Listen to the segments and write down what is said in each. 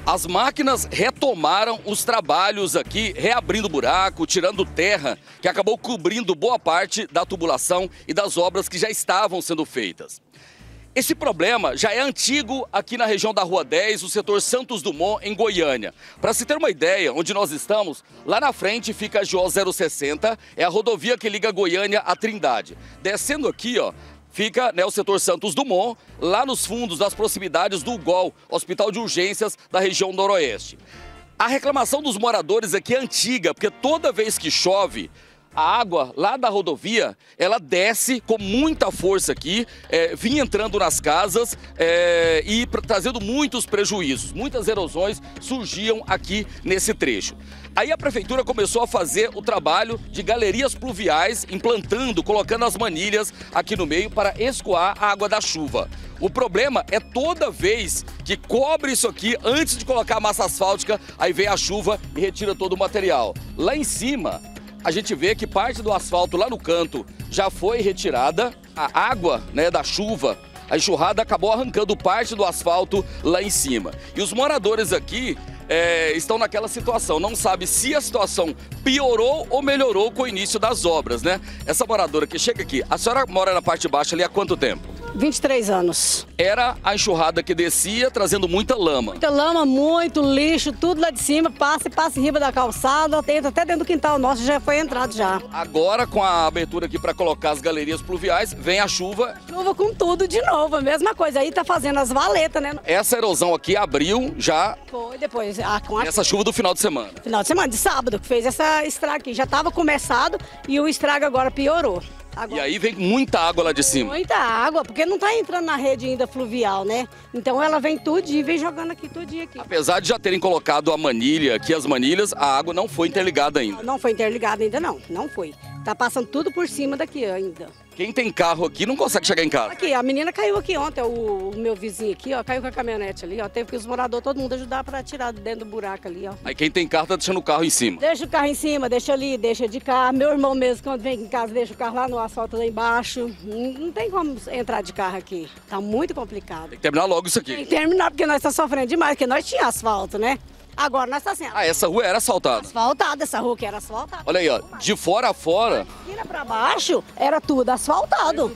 As máquinas retomaram os trabalhos aqui, reabrindo buraco, tirando terra, que acabou cobrindo boa parte da tubulação e das obras que já estavam sendo feitas. Esse problema já é antigo aqui na região da Rua 10, o setor Santos Dumont, em Goiânia. Para se ter uma ideia, onde nós estamos, lá na frente fica a GO 060, é a rodovia que liga Goiânia à Trindade. Descendo aqui, ó, fica, né, o setor Santos Dumont, lá nos fundos, nas proximidades do UGOL, Hospital de Urgências da região noroeste. A reclamação dos moradores aqui é antiga, porque toda vez que chove, a água lá da rodovia, ela desce com muita força aqui, vinha entrando nas casas e trazendo muitos prejuízos. Muitas erosões surgiam aqui nesse trecho. Aí a prefeitura começou a fazer o trabalho de galerias pluviais, implantando, colocando as manilhas aqui no meio para escoar a água da chuva. O problema é toda vez que cobre isso aqui, antes de colocar a massa asfáltica, aí vem a chuva e retira todo o material. Lá em cima, a gente vê que parte do asfalto lá no canto já foi retirada. A água, né, da chuva, a enxurrada acabou arrancando parte do asfalto lá em cima. E os moradores aqui estão naquela situação, não sabe se a situação piorou ou melhorou com o início das obras, né? Essa moradora que chega aqui, a senhora mora na parte de baixo ali há quanto tempo? 23 anos. Era a enxurrada que descia, trazendo muita lama. Muita lama, muito lixo, tudo lá de cima, passa em riba da calçada, entra até dentro do quintal nosso, já foi entrado já. Agora, com a abertura aqui para colocar as galerias pluviais, vem a chuva. Chuva com tudo de novo, a mesma coisa. Aí tá fazendo as valetas, né? Essa erosão aqui abriu já. Foi depois. Essa chuva do final de semana. Final de semana, de sábado, que fez essa estraga aqui. Já tava começado e o estrago agora piorou. Agora, e aí vem muita água lá de cima. Muita água, porque não tá entrando na rede ainda fluvial, né? Então ela vem tudinho, vem jogando aqui tudinho aqui. Apesar de já terem colocado a manilha aqui, as manilhas, a água não foi interligada ainda. Não foi interligada ainda não foi. Tá passando tudo por cima daqui ainda. Quem tem carro aqui não consegue chegar em casa. Aqui, a menina caiu aqui ontem, o meu vizinho aqui, ó, caiu com a caminhonete ali, ó. Teve que os moradores, todo mundo ajudar para tirar dentro do buraco ali, ó. Aí quem tem carro tá deixando o carro em cima. Deixa o carro em cima, deixa ali, deixa de carro. Meu irmão mesmo, quando vem em casa, deixa o carro lá no asfalto lá embaixo. Não tem como entrar de carro aqui. Tá muito complicado. Tem que terminar logo isso aqui. Tem que terminar, porque nós estamos sofrendo demais, porque nós tínhamos asfalto, né? Agora nós estamos sem. Ah, essa rua era asfaltada? Asfaltada, essa rua que era asfaltada. Olha aí, ó, de fora a fora. Esquina pra baixo era tudo asfaltado.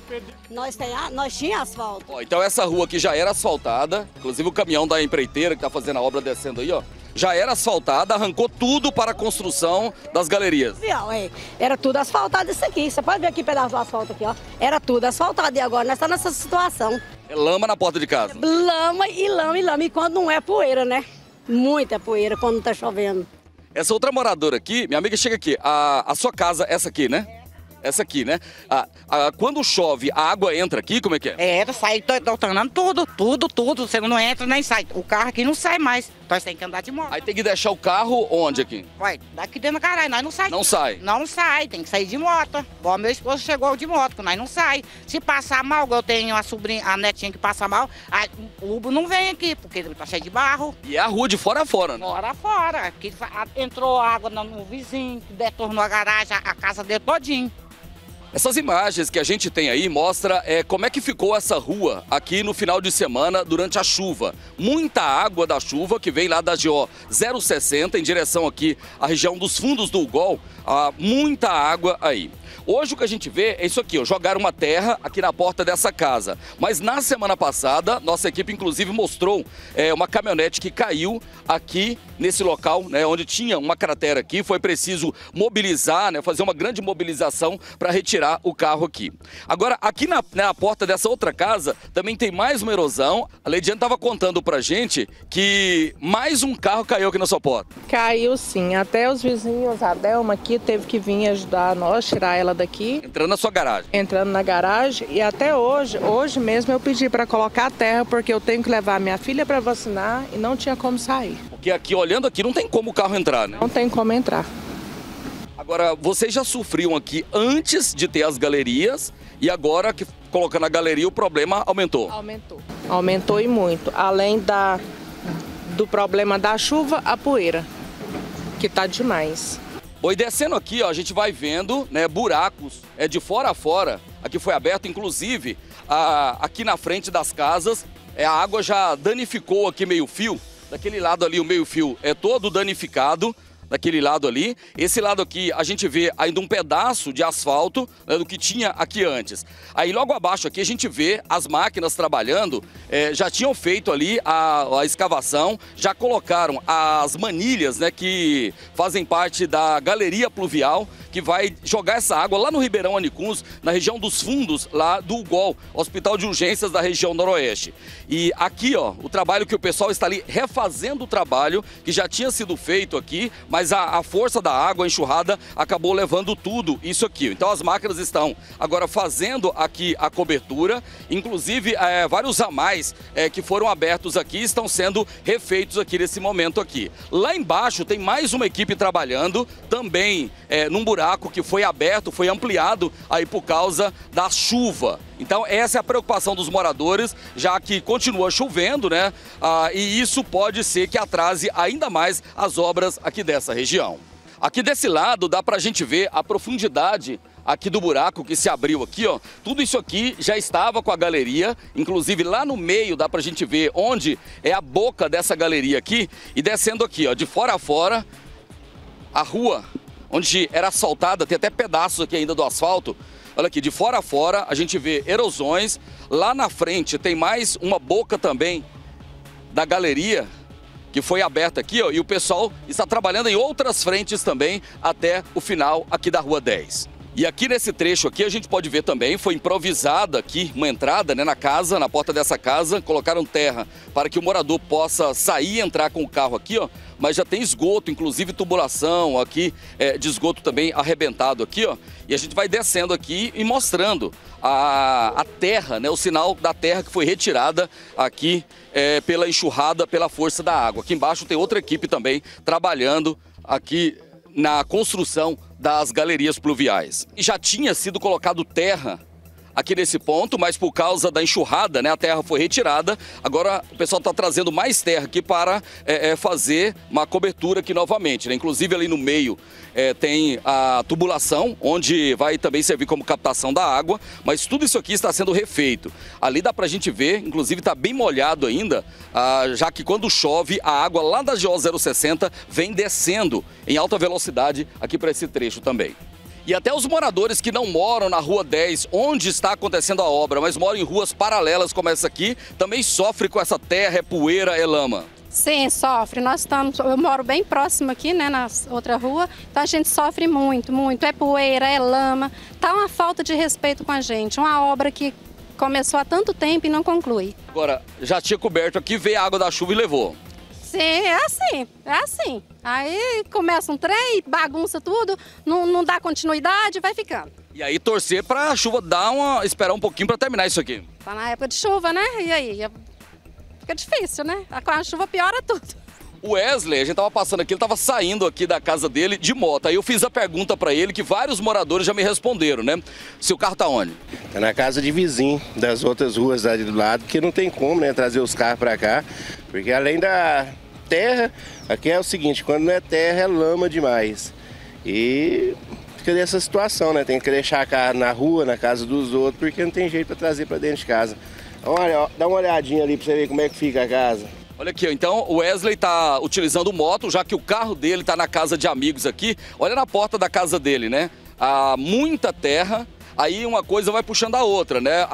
Nós tínhamos asfalto. Ó, então essa rua aqui já era asfaltada, inclusive o caminhão da empreiteira que tá fazendo a obra descendo aí, ó. Já era asfaltada, arrancou tudo para a construção das galerias. Era tudo asfaltado isso aqui. Você pode ver aqui pedaço do asfalto aqui, ó. Era tudo asfaltado e agora nós estamos nessa situação. É lama na porta de casa. Lama e lama e lama. E quando não é poeira, né? Muita poeira quando tá chovendo. Essa outra moradora aqui, minha amiga, chega aqui. A sua casa, essa aqui, né? Essa aqui, né? Quando chove, a água entra aqui, como é que é? Sai tornando tudo. Você não entra nem sai. O carro aqui não sai mais. Nós temos que andar de moto. Aí tem que deixar o carro onde aqui? Ué, daqui dentro da garagem, nós não sai. Não sai? Não sai, tem que sair de moto. Bom, meu esposo chegou de moto, nós não sai. Se passar mal, eu tenho a netinha que passa mal, o Uber não vem aqui, porque ele tá cheio de barro. E é a rua de fora a fora, né? Fora a fora. Aqui entrou água no vizinho, detornou a garagem, a casa dele todinho. Essas imagens que a gente tem aí mostra como é que ficou essa rua aqui no final de semana durante a chuva. Muita água da chuva que vem lá da GO 060 em direção aqui à região dos fundos do UGOL. Muita água aí. Hoje o que a gente vê é isso aqui, ó, jogaram uma terra aqui na porta dessa casa. Mas na semana passada, nossa equipe inclusive mostrou uma caminhonete que caiu aqui nesse local, né, onde tinha uma cratera aqui. Foi preciso mobilizar, né, fazer uma grande mobilização para retirar o carro aqui. Agora, aqui na porta dessa outra casa, também tem mais uma erosão. A Leidiane estava contando pra gente que mais um carro caiu aqui na sua porta. Caiu sim, até os vizinhos, a Delma aqui teve que vir ajudar nós, tirar ela daqui. Entrando na sua garagem. Entrando na garagem e até hoje mesmo eu pedi para colocar a terra porque eu tenho que levar minha filha para vacinar e não tinha como sair. Porque aqui, olhando aqui, não tem como o carro entrar, né? Não tem como entrar. Agora, vocês já sofriam aqui antes de ter as galerias e agora que colocando a galeria o problema aumentou? Aumentou e muito. Além do problema da chuva, a poeira, que tá demais. E descendo aqui, ó, a gente vai vendo, né, buracos de fora a fora. Aqui foi aberto, inclusive, aqui na frente das casas, a água já danificou aqui meio fio Daquele lado ali o meio-fio é todo danificado. Daquele lado ali. Esse lado aqui a gente vê ainda um pedaço de asfalto, né, do que tinha aqui antes. Aí logo abaixo aqui a gente vê as máquinas trabalhando, já tinham feito ali a escavação, já colocaram as manilhas, né, que fazem parte da galeria pluvial, que vai jogar essa água lá no Ribeirão Anicuns, na região dos fundos lá do UGOL, Hospital de Urgências da região noroeste. E aqui, ó, o trabalho que o pessoal está ali refazendo o trabalho que já tinha sido feito aqui, mas a força da água, a enxurrada, acabou levando tudo isso aqui. Então as máquinas estão agora fazendo aqui a cobertura, inclusive vários ramais que foram abertos aqui estão sendo refeitos aqui nesse momento aqui. Lá embaixo tem mais uma equipe trabalhando, também num buraco que foi aberto, foi ampliado aí por causa da chuva. Então essa é a preocupação dos moradores, já que continua chovendo, né? E isso pode ser que atrase ainda mais as obras aqui dessa região. Aqui desse lado dá pra gente ver a profundidade aqui do buraco que se abriu aqui, ó. Tudo isso aqui já estava com a galeria, inclusive lá no meio dá pra gente ver onde é a boca dessa galeria aqui, e descendo aqui, ó, de fora a fora, a rua onde era asfaltada, tem até pedaços aqui ainda do asfalto. Olha aqui, de fora a fora a gente vê erosões. Lá na frente tem mais uma boca também da galeria que foi aberta aqui, ó, e o pessoal está trabalhando em outras frentes também até o final aqui da Rua 10. E aqui nesse trecho aqui a gente pode ver também, foi improvisada aqui uma entrada, né, na casa, na porta dessa casa, colocaram terra para que o morador possa sair e entrar com o carro aqui, ó, mas já tem esgoto, inclusive tubulação aqui, de esgoto também arrebentado aqui, ó, e a gente vai descendo aqui e mostrando a terra, né, o sinal da terra que foi retirada aqui pela enxurrada, pela força da água. Aqui embaixo tem outra equipe também trabalhando aqui na construção das galerias pluviais. E já tinha sido colocado terra aqui nesse ponto, mas por causa da enxurrada, né, a terra foi retirada. Agora o pessoal está trazendo mais terra aqui para fazer uma cobertura aqui novamente, né? Inclusive ali no meio tem a tubulação, onde vai também servir como captação da água, mas tudo isso aqui está sendo refeito. Ali dá para a gente ver, inclusive está bem molhado ainda, já que quando chove a água lá da GO 060 vem descendo em alta velocidade aqui para esse trecho também. E até os moradores que não moram na Rua 10, onde está acontecendo a obra, mas moram em ruas paralelas como essa aqui, também sofrem com essa terra, é poeira, é lama. Sim, sofre. Eu moro bem próximo aqui, né, na outra rua, então a gente sofre muito, muito. É poeira, é lama, tá uma falta de respeito com a gente, uma obra que começou há tanto tempo e não conclui. Agora, já tinha coberto aqui, veio a água da chuva e levou. Sim, é assim. Aí começa um trem, bagunça tudo, não dá continuidade, vai ficando. E aí torcer para a chuva esperar um pouquinho para terminar isso aqui. Tá na época de chuva, né? E aí fica difícil, né? Com a chuva piora tudo. O Wesley, a gente tava passando aqui, ele tava saindo aqui da casa dele de moto. Aí eu fiz a pergunta para ele, que vários moradores já me responderam, né? Se o carro tá onde? Tá na casa de vizinho, das outras ruas ali do lado, porque não tem como, né, trazer os carros para cá. Porque além da terra, aqui é o seguinte, quando não é terra é lama demais. E fica dessa situação, né? Tem que deixar a carro na rua, na casa dos outros, porque não tem jeito para trazer para dentro de casa. Olha, dá uma olhadinha ali para você ver como é que fica a casa. Olha aqui, então o Wesley está utilizando moto, já que o carro dele está na casa de amigos aqui. Olha na porta da casa dele, né? Há muita terra, aí uma coisa vai puxando a outra, né?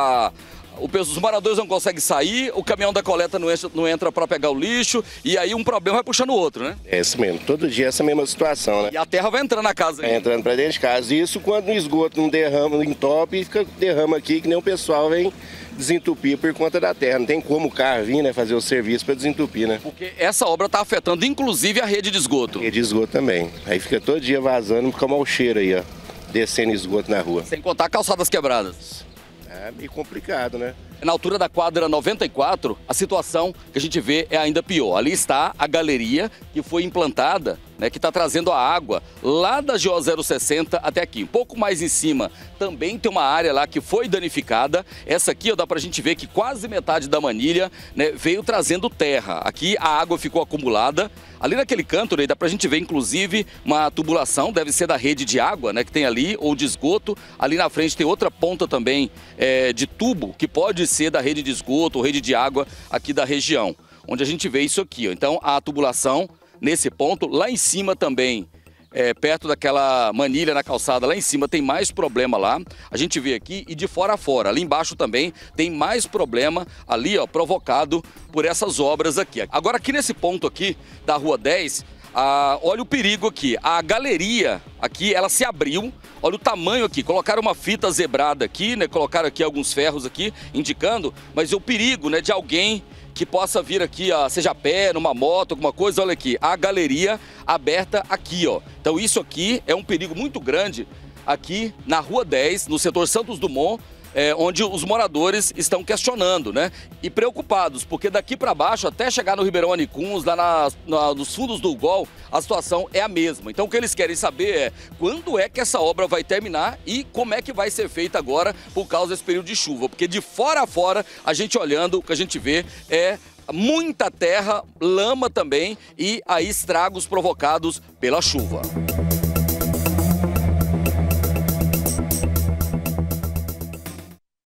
Os moradores não conseguem sair, o caminhão da coleta não entra para pegar o lixo, e aí um problema vai puxando o outro, né? É isso mesmo, todo dia essa mesma situação, né? E a terra vai entrando na casa aí. Vai entrando para dentro de casa. Isso quando o esgoto não derrama, não entope, fica derrama aqui, que nem o pessoal vem desentupir por conta da terra. Não tem como o carro vir, né, fazer o serviço para desentupir, né? Porque essa obra está afetando inclusive a rede de esgoto. Rede de esgoto também. Aí fica todo dia vazando, fica mau cheiro aí, ó, descendo esgoto na rua. Sem contar calçadas quebradas. É meio complicado, né? Na altura da quadra 94, a situação que a gente vê é ainda pior. Ali está a galeria que foi implantada, né, que está trazendo a água lá da GO 060 até aqui. Um pouco mais em cima também tem uma área lá que foi danificada. Essa aqui, ó, dá pra gente ver que quase metade da manilha, né, veio trazendo terra. Aqui a água ficou acumulada. Ali naquele canto, né, dá pra gente ver inclusive uma tubulação, deve ser da rede de água, né, que tem ali, ou de esgoto. Ali na frente tem outra ponta também de tubo, que pode ser da rede de esgoto ou rede de água aqui da região. onde a gente vê isso aqui, ó. Então a tubulação nesse ponto, lá em cima também, perto daquela manilha na calçada, lá em cima tem mais problema lá, a gente vê aqui, e de fora a fora, ali embaixo também tem mais problema ali, ó, provocado por essas obras aqui. Agora aqui nesse ponto aqui da Rua 10, olha o perigo aqui, a galeria aqui, ela se abriu, olha o tamanho aqui, colocaram uma fita zebrada aqui, né, colocaram aqui alguns ferros aqui, indicando, mas o perigo, né, de alguém que possa vir aqui, ó, seja a pé, numa moto, alguma coisa, olha aqui, a galeria aberta aqui, ó. Então isso aqui é um perigo muito grande aqui na Rua 10, no setor Santos Dumont, onde os moradores estão questionando, né? E preocupados, porque daqui para baixo, até chegar no Ribeirão Anicuns, lá nos fundos do Gol, a situação é a mesma. Então o que eles querem saber é quando é que essa obra vai terminar e como é que vai ser feita agora por causa desse período de chuva. Porque de fora a fora, a gente olhando, o que a gente vê é muita terra, lama também e aí estragos provocados pela chuva.